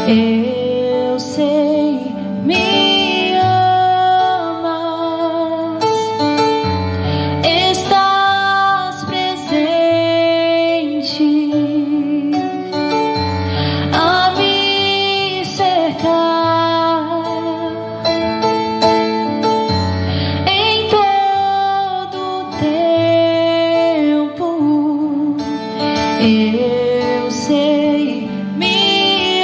Eu sei, me amas, estás presente a me cercar em todo tempo. Eu sei, me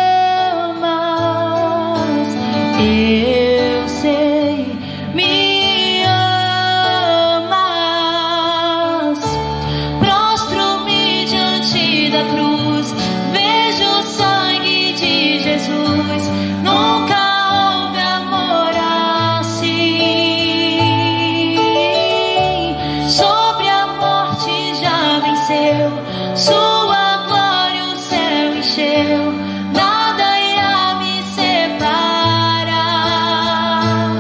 amas, eu sei, me amas. Prostro-me diante da cruz, vejo o sangue de Jesus. Nunca houve amor assim. Sobre a morte já venceu, sua glória o céu encheu. Nada irá me separar.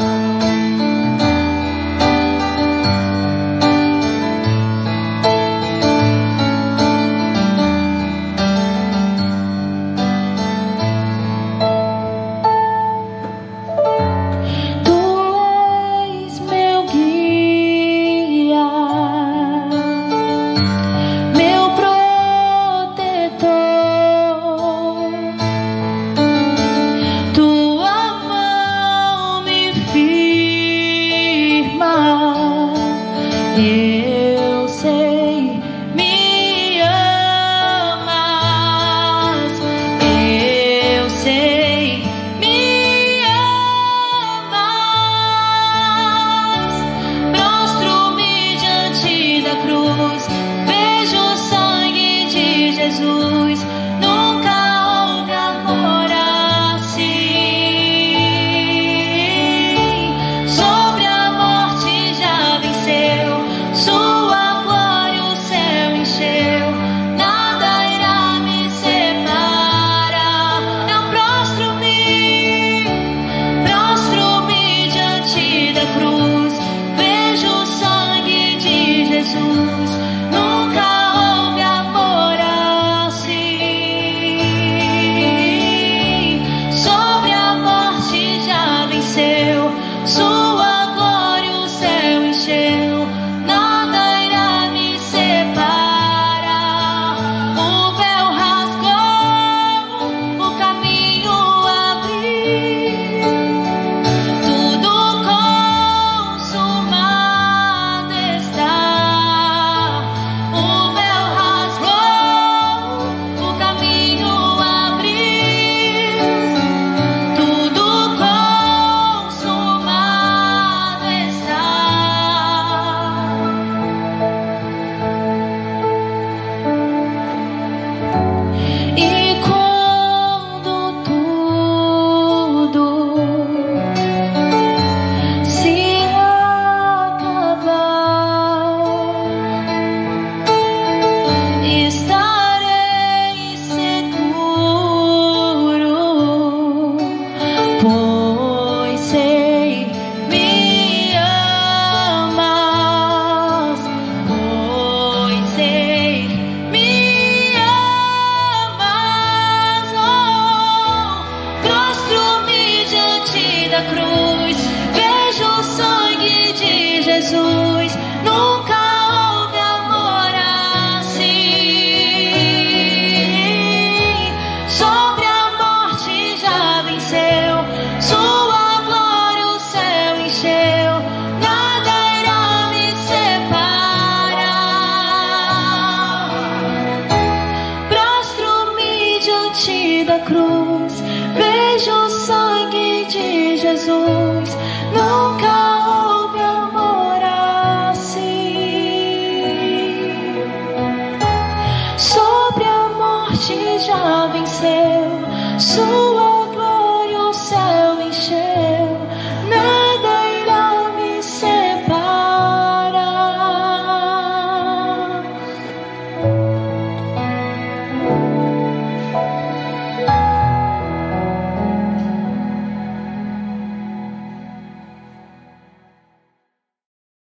Tu és meu guia, meu protetor. Tua mão me firma. Eu sei, me amas. Eu sei, me amas. Prostro-me diante da cruz, vejo o sangue de Jesus. Nunca houve amor assim. Sobre a morte já venceu, sua glória o céu encheu. Nada irá me separar. Não, prostro-me diante da cruz, vejo o sangue de Jesus. Nunca houve amor assim. Sobre a morte já venceu, sua glória o céu encheu. Nada irá me separar. O véu rasgou, o caminho abriu. Tudo consumado está. O véu rasgou, o caminho abriu. Tudo consumado está. E quando tudo se acabar, estarei seguro, pois sei, me amas, pois sei, me amas. Oh, prostro-me diante da cruz, vejo o sangue de Jesus. Nunca houve amor assim. Sobre a morte já venceu, sua glória o céu encheu. Nada irá me separar. Prostro-me diante da cruz, vejo o sangue de Jesus. Nunca houve amor assim. Sobre a morte já venceu,